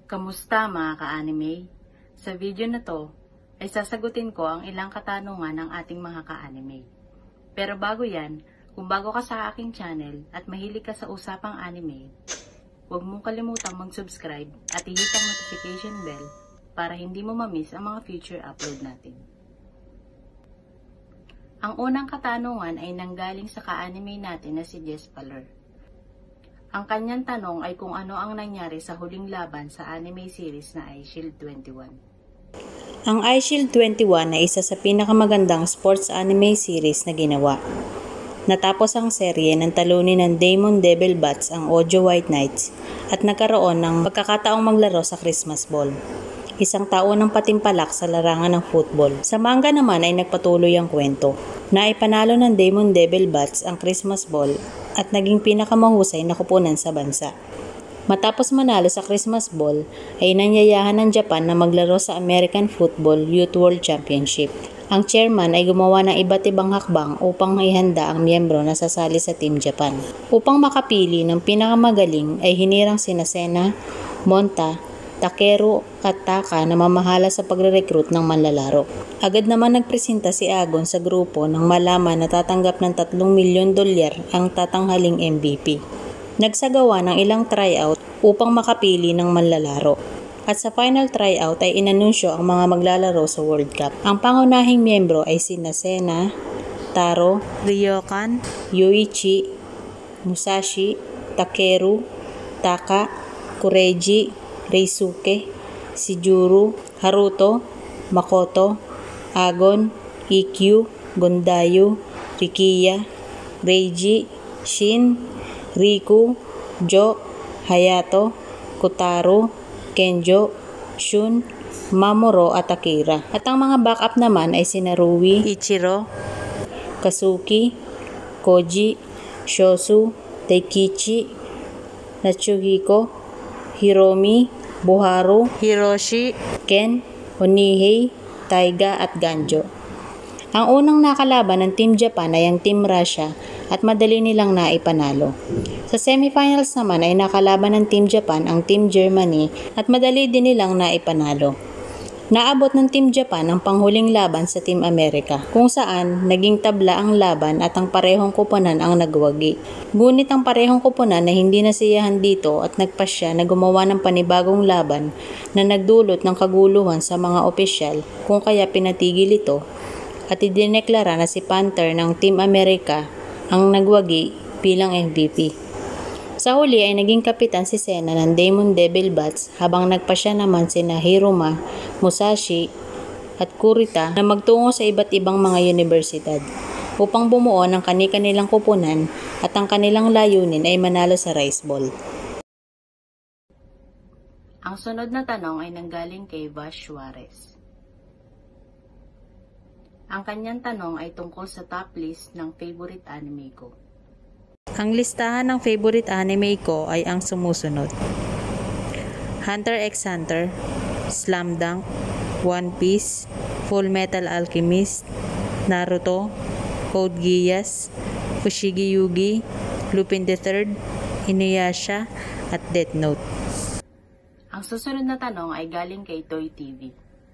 Kamusta mga ka-anime? Sa video na to ay sasagutin ko ang ilang katanungan ng ating mga ka-anime. Pero bago yan, kung bago ka sa aking channel at mahilig ka sa usapang anime, huwag mong kalimutang mag-subscribe at i-hit ang notification bell para hindi mo ma-miss ang mga future upload natin. Ang unang katanungan ay nanggaling sa ka-anime natin na si Jess Paler. Ang kanyang tanong ay kung ano ang nangyari sa huling laban sa anime series na iShield 21. Ang iShield 21 ay isa sa pinakamagandang sports anime series na ginawa. Natapos ang serye ng talunin ng Demon Devil Bats ang Ojo White Knights at nagkaroon ng pagkakataong maglaro sa Christmas Ball. Isang taon ng patimpalak sa larangan ng football. Sa manga naman ay nagpatuloy ang kwento. Naipanalo ng Demon Devil Bats ang Christmas Ball at naging pinakamahusay na kupunan sa bansa. Matapos manalo sa Christmas Ball, ay nanyayahan ng Japan na maglaro sa American Football Youth World Championship. Ang chairman ay gumawa ng iba't ibang hakbang upang ihanda ang miyembro na sasali sa Team Japan. Upang makapili ng pinakamagaling ay hinirang sina Sena, Monta, Takeru at Taka na mamahala sa pagre-recruit ng manlalaro. Agad naman nagpresenta si Agon sa grupo nang malaman na tatanggap ng $3 milyon ang tatanghaling MVP. Nagsagawa ng ilang tryout upang makapili ng manlalaro. At sa final tryout ay inanunsyo ang mga maglalaro sa World Cup. Ang pangunahing miyembro ay sina Sena, Taro, Ryokan, Yuichi, Musashi, Takeru, Taka, Kureji, Reisuke, Shijuru, Haruto, Makoto, Agon, Ikkyu, Gondayu, Rikiya, Reiji, Shin, Riku, Jo, Hayato, Kotaro, Kenjo, Shun, Mamoru at Akira. At ang mga backup naman ay sina Rui, Ichiro, Kazuki, Koji, Shosu, Teikichi, Natsuhiko, Hiromi, Buharu, Hiroshi, Ken, Onihei, Taiga at Ganjo. Ang unang nakalaban ng Team Japan ay ang Team Russia at madali nilang naipanalo. Sa semifinals naman ay nakalaban ng Team Japan ang Team Germany at madali din nilang naipanalo. Naabot ng Team Japan ang panghuling laban sa Team America, kung saan naging tabla ang laban at ang parehong koponan ang nagwagi. Ngunit ang parehong koponan na hindi nasiyahan dito at nagpasya na gumawa ng panibagong laban na nagdulot ng kaguluhan sa mga opisyal kung kaya pinatigil ito at idineklara na si Panther ng Team America ang nagwagi bilang MVP. Sa huli ay naging kapitan si Sena ng Demon Devil Bats habang nagpasya naman sina Hiruma, Musashi at Kurita na magtungo sa iba't ibang mga universidad upang bumuo ng kani-kanilang koponan at ang kanilang layunin ay manalo sa Rice Bowl. Ang sunod na tanong ay nanggaling kay Vash Suarez. Ang kanyang tanong ay tungkol sa top list ng favorite anime ko. Ang listahan ng favorite anime ko ay ang sumusunod: Hunter x Hunter, Slam Dunk, One Piece, Full Metal Alchemist, Naruto, Code Geass, Fushigi Yugi, Lupin III, Inuyasha, at Death Note. Ang susunod na tanong ay galing kay Toy TV.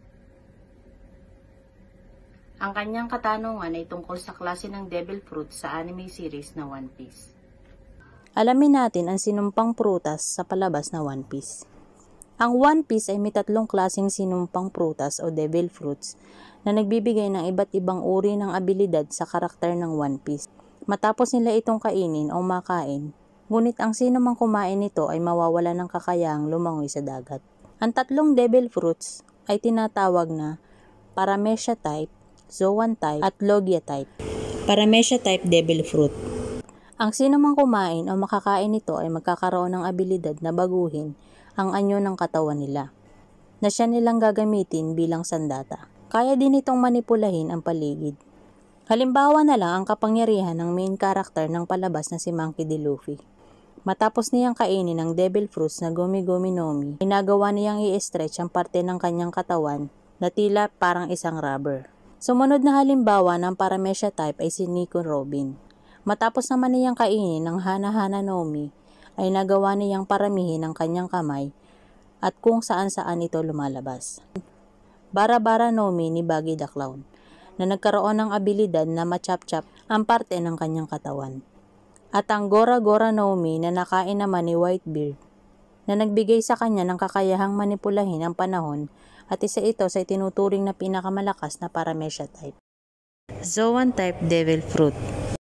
Ang kanyang katanungan ay tungkol sa klase ng Devil Fruit sa anime series na One Piece. Alamin natin ang sinumpang prutas sa palabas na One Piece. Ang One Piece ay may 3 klaseng sinumpang prutas o Devil Fruits na nagbibigay ng iba't ibang uri ng abilidad sa karakter ng One Piece. Matapos nila itong kainin o makain, ngunit ang sino mang kumain nito ay mawawala ng kakayahang lumangoy sa dagat. Ang 3 Devil Fruits ay tinatawag na Paramecia type, Zoan type, at Logia type. Paramecia type Devil Fruit. Ang sino mang kumain o makakain nito ay magkakaroon ng abilidad na baguhin ang anyo ng katawan nila, na siya nilang gagamitin bilang sandata. Kaya din itong manipulahin ang paligid. Halimbawa na lang ang kapangyarihan ng main character ng palabas na si Monkey D. Luffy. Matapos niyang kainin ng Devil Fruits na Gomi Gomi no Mi, ginagawa niyang i-stretch ang parte ng kanyang katawan na tila parang isang rubber. Sumunod na halimbawa ng Paramecia type ay si Nico Robin. Matapos naman niyang kainin ng Hana Hana no Mi, ay nagawa niyang paramihin ang kanyang kamay at kung saan-saan ito lumalabas. Bara-bara Nomi ni Buggy the Clown na nagkaroon ng abilidad na ma-chop-chop ang parte ng kanyang katawan. At ang Gora Gora Nomi na nakain naman ni Whitebeard na nagbigay sa kanya ng kakayahang manipulahin ang panahon at isa ito sa itinuturing na pinakamalakas na Paramecia type. Zoan type Devil Fruit.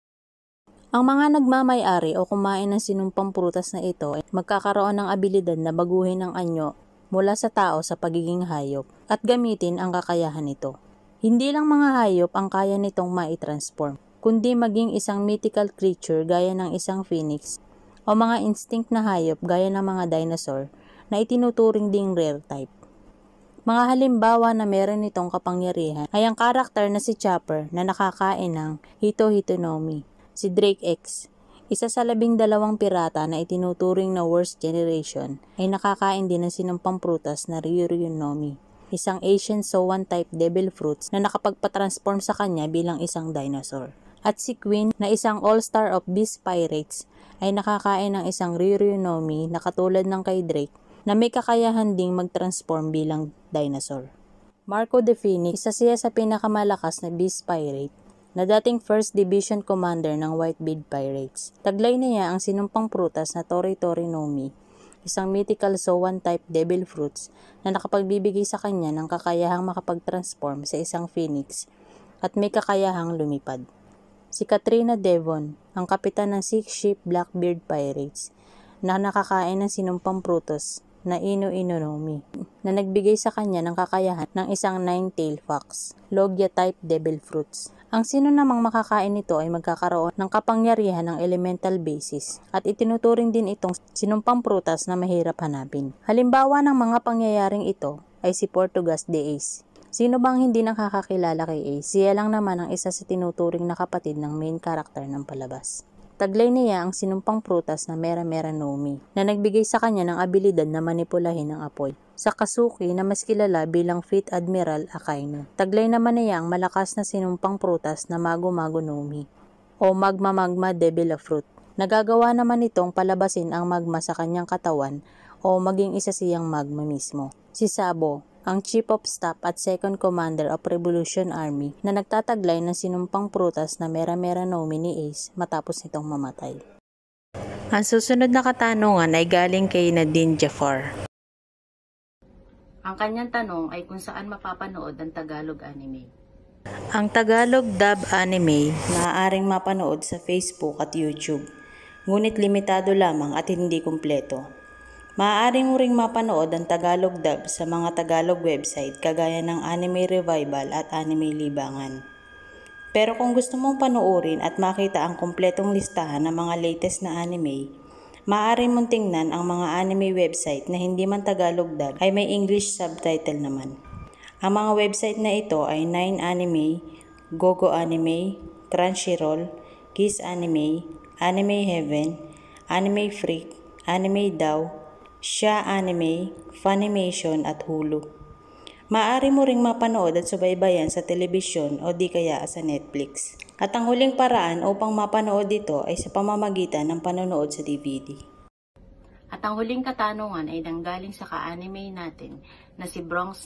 Ang mga nagmamay-ari o kumain ng sinumpang prutas na ito ay magkakaroon ng abilidad na baguhin ang anyo mula sa tao sa pagiging hayop at gamitin ang kakayahan nito. Hindi lang mga hayop ang kaya nitong mai-transform, kundi maging isang mythical creature gaya ng isang phoenix o mga instinct na hayop gaya ng mga dinosaur na itinuturing ding rare type. Mga halimbawa na meron nitong kapangyarihan ay ang karakter na si Chopper na nakakain ng Hito Hito Nomi, si Drake X, isa sa 12 pirata na itinuturing na worst generation, ay nakakain din ng sinumpang prutas na Ryuryu Nomi, isang Asian Zoan type devil fruits na nakapagpatransform sa kanya bilang isang dinosaur. At si Queen na isang all-star of beast pirates ay nakakain ng isang Ryuryu Nomi na katulad ng kay Drake na may kakayahan ding mag-transform bilang dinosaur. Marco the Phoenix, isa siya sa pinakamalakas na beast pirate na dating First Division Commander ng Whitebeard Pirates. Taglay niya ang sinumpang prutas na Tori Tori Nomi, isang mythical Zoan type devil fruits na nakapagbibigay sa kanya ng kakayahang makapag-transform sa isang phoenix at may kakayahang lumipad. Si Katrina Devon, ang kapitan ng Six Ship Blackbeard Pirates na nakakain ng sinumpang prutas na Inu Inu Nomi na nagbigay sa kanya ng kakayahan ng isang nine-tailed fox, Logia type devil fruits. Ang sino namang makakain nito ay magkakaroon ng kapangyarihan ng elemental basis at itinuturing din itong sinumpang prutas na mahirap hanapin. Halimbawa ng mga pangyayaring ito ay si Portugas de Ace. Sino bang hindi nakakakilala kay Ace? Siya lang naman ang isa sa tinuturing na kapatid ng main character ng palabas. Taglay niya ang sinumpang prutas na Mera Mera Nomi na nagbigay sa kanya ng abilidad na manipulahin ang apoy. Sakasuki na mas kilala bilang Fleet Admiral Akainu. Taglay naman niya ang malakas na sinumpang prutas na Mago Mago Nomi o Magma Magma Devil Fruit. Nagagawa naman itong palabasin ang magma sa kanyang katawan o maging isa siyang magma mismo. Si Sabo, ang Chief of Staff at Second Commander of Revolution Army na nagtataglay ng sinumpang prutas na Mera Mera Nomi ni Ace matapos nitong mamatay. Ang susunod na katanungan ay galing kay Nadine Jafar. Ang kanyang tanong ay kung saan mapapanood ang Tagalog anime. Ang Tagalog dub anime maaaring mapanood sa Facebook at YouTube, ngunit limitado lamang at hindi kumpleto. Maaari mo ring mapanood ang Tagalog dub sa mga Tagalog website kagaya ng Anime Revival at Anime Libangan. Pero kung gusto mong panoorin at makita ang kumpletong listahan ng mga latest na anime, maaari mong tingnan ang mga anime website na hindi man Tagalog dub ay may English subtitle naman. Ang mga website na ito ay 9anime, Gogo Anime, Crunchyroll, Kiss Anime, Anime Heaven, Anime Freak, Anime Daw, Sha Anime, Funimation at Hulu. Maaari mo ring mapanood at subaybayan sa telebisyon o di kaya sa Netflix. At ang huling paraan upang mapanood ito ay sa pamamagitan ng panonood sa DVD. At ang huling katanungan ay nanggaling sa ka-anime natin na si Bronx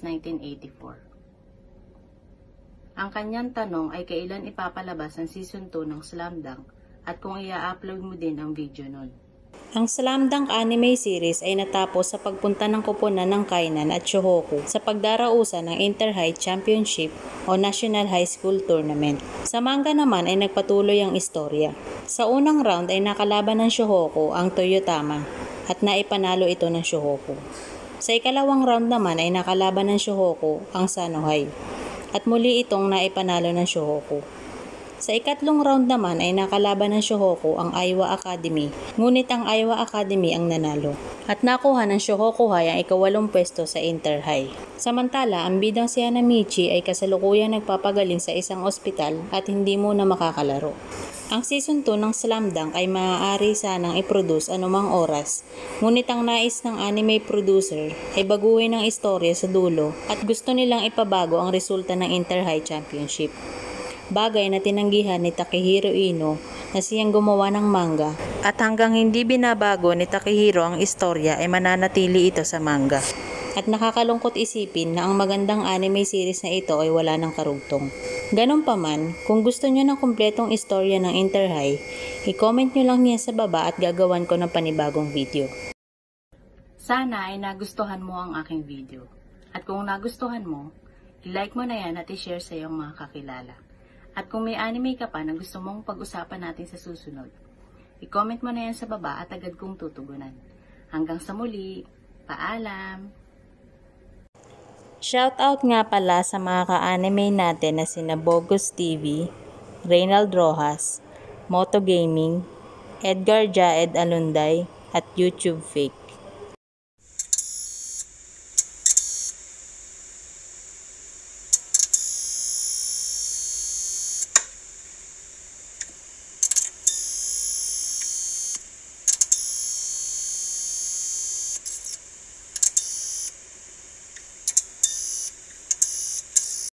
1984. Ang kanyang tanong ay kailan ipapalabas ang Season 2 ng Slam Dunk at kung i-upload mo din ang video nun. Ang Slam Dunk anime series ay natapos sa pagpunta ng koponan ng Kainan at Shohoku sa pagdarausan ng Inter-High Championship o National High School Tournament. Sa manga naman ay nagpatuloy ang istorya. Sa unang round ay nakalaban ng Shohoku ang Toyotama at naipanalo ito ng Shohoku. Sa ikalawang round naman ay nakalaban ng Shohoku ang Sanohai at muli itong naipanalo ng Shohoku. Sa ikatlong round naman ay nakalaban ng Shohoku ang Aiwa Academy, ngunit ang Aiwa Academy ang nanalo. At nakuha ng Shohoku High ang ika-8 pwesto sa Inter-High. Samantala, ang bidang si Hanamichi ay kasalukuyang nagpapagaling sa isang ospital at hindi muna makakalaro. Ang Season 2 ng Slam Dunk ay maaari sanang i-produce anumang oras, ngunit ang nais ng anime producer ay baguhin ang istorya sa dulo at gusto nilang ipabago ang resulta ng Inter-High Championship. Bagay na tinanggihan ni Takehiro Ino na siyang gumawa ng manga at hanggang hindi binabago ni Takehiro ang istorya ay mananatili ito sa manga. At nakakalungkot isipin na ang magandang anime series na ito ay wala ng karugtong. Ganun pa man, kung gusto nyo ng kumpletong istorya ng Inter High, i-comment nyo lang niya sa baba at gagawan ko ng panibagong video. Sana ay nagustuhan mo ang aking video. At kung nagustuhan mo, i-like mo na yan at i-share sa iyong mga kakilala. At kung may anime ka pa na gusto mong pag-usapan natin sa susunod, i-comment mo na yan sa baba at agad kong tutugunan. Hanggang sa muli, paalam! Shoutout nga pala sa mga ka-anime natin na sina Bogus TV, Reynald Rojas, Moto Gaming, Edgar Jaed Alunday, at YouTube Fake.